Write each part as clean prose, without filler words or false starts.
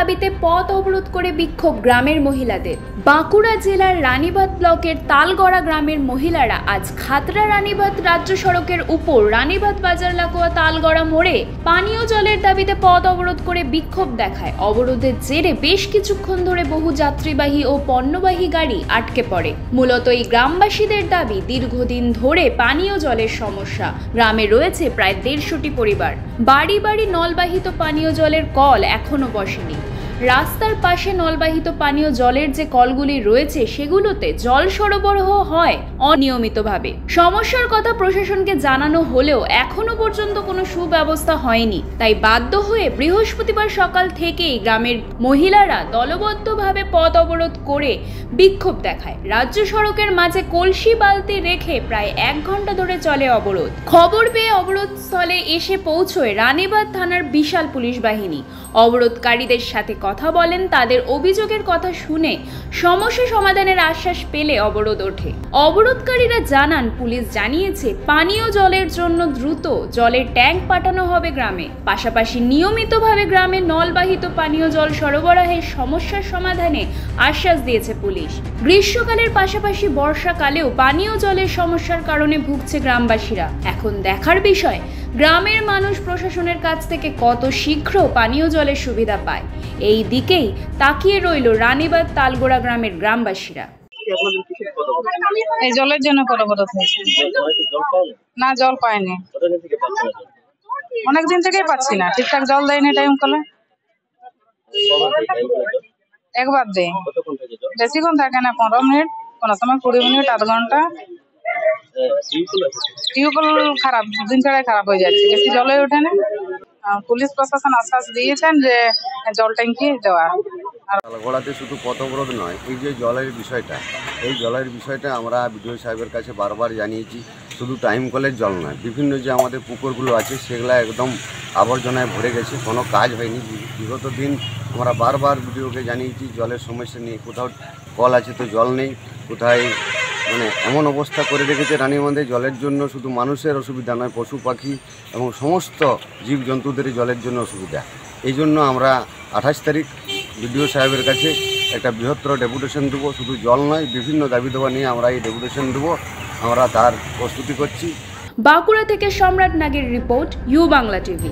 দাবিতে পথ অবরোধ করে বিক্ষোভ গ্রামের মহিলাদের। বাঁকুড়া জেলার রানীবাঁধ ব্লকের তালগড়া গ্রামের মহিলারা আজ খাতড়া রানীবাঁধ রাজ্য সড়কের উপর রানীবাঁধ বাজার লাগোয়া তালগড়া মোড়ে পানীয় জলের দাবিতে পথ অবরোধ করে বিক্ষোভ দেখায়। অবরোধের জেরে বেশ কিছুক্ষণ ধরে বহু যাত্রীবাহী ও পণ্যবাহী গাড়ি আটকে পড়ে। মূলত এই গ্রামবাসীদের দাবি, দীর্ঘদিন ধরে পানীয় জলের সমস্যা। গ্রামে রয়েছে প্রায় 150টি পরিবার। বাড়ি বাড়ি নলবাহিত পানীয় জলের কল এখনো বসেনি। রাস্তার পাশে নলবাহিত পানীয় জলের যে কলগুলি রয়েছে সেগুলোতে জল সরবরাহ হয় অনিয়মিতভাবে। সমস্যার কথা প্রশাসনকে জানানো হলেও এখনো পর্যন্ত কোনো সুব্যবস্থা হয়নি। তাই বাধ্য হয়ে বৃহস্পতিবার সকাল থেকেই গ্রামের মহিলারা দলবদ্ধভাবে পথ অবরোধ করে বিক্ষোভ দেখায়। রাজ্য সড়কের মাঝে কলসি বালতি রেখে প্রায় 1 ঘন্টা ধরে চলে অবরোধ। খবর পেয়ে অবরোধস্থলে এসে পৌঁছয় রানীবাঁধ থানার বিশাল পুলিশ বাহিনী। অবরোধকারীদের সাথে কথা বলেন, তাদের অভিযোগের কথা শুনে সমস্যা সমাধানের আশ্বাস পেলে অবরোধ ওঠে। অবরোধকারীরা জানান, পুলিশ জানিয়েছে পানীয় জলের জন্য দ্রুত জলের ট্যাঙ্ক পাঠানো হবে গ্রামে। পাশাপাশি নিয়মিতভাবে গ্রামে নলবাহিত পানীয় জল সরবরাহের সমস্যার সমাধানে আশ্বাস দিয়েছে পুলিশ। গ্রীষ্মকালের পাশাপাশি বর্ষাকালেও পানীয় জলের সমস্যার কারণে ভুগছে গ্রামবাসীরা। এখন দেখার বিষয়, গ্রামের মানুষ প্রশাসনের কাছ থেকে কত শীঘ্র পানীয় জলের সুবিধা পায়। এই দিকেই তাকিয়ে রইল রানীবাঁধ তালগোড়া গ্রামের গ্রামবাসীরা। এই জলের জন্য অবরোধ হয়েছে। না, জল পাইনি, অনেকদিন থেকেই পাচ্ছি না। ঠিকঠাক জল দেয়নি টাইম কলে। একবার দেয়, বেশিক্ষণ থাকে না, 15 মিনিট, কোনো সময় 20 মিনিট, আধ ঘন্টা। টিউবওয়েল খারাপ, 2 দিন ছাড়াই খারাপ হয়ে যাচ্ছে, বেশি জলে ওঠে না। পুলিশ প্রশাসন আশ্বাস দিয়েছেন যে জল ট্যাঙ্কি দেওয়ার। তালগড়াতে শুধু পথ অবরোধ নয়, এই যে জলের বিষয়টা, এই জলের বিষয়টা আমরা বিডিও সাহেবের কাছে বারবার জানিয়েছি। শুধু টাইম কলের জল নয়, বিভিন্ন যে আমাদের পুকুরগুলো আছে সেগুলো একদম আবর্জনায় ভরে গেছে, কোনো কাজ হয়নি। বিগত দিন আমরা বারবার বিডিওকে জানিয়েছি জলের সমস্যা নিয়ে। কোথাও কল আছে তো জল নেই, কোথায় এমন অবস্থা করে রেখেছে রানীবাঁধে জলের জন্য শুধু মানুষের অসুবিধা নয়, পশু পাখি এবং সমস্ত জীবজন্তুদেরই জলের জন্য অসুবিধা। এই জন্য আমরা 28 তারিখ বিডিও সাহেবের কাছে একটা বৃহত্তর ডেপুটেশন দেবো। শুধু জল নয়, বিভিন্ন দাবি দেওয়া নিয়ে আমরা এই ডেপুটেশন দেবো, আমরা তার প্রস্তুতি করছি। বাঁকুড়া থেকে সম্রাট নাগের report, U Bangla TV.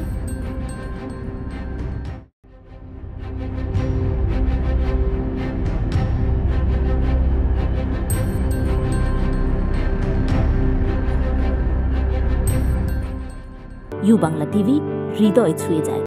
U Bangla TV, হৃদয় ছুঁয়ে যায়।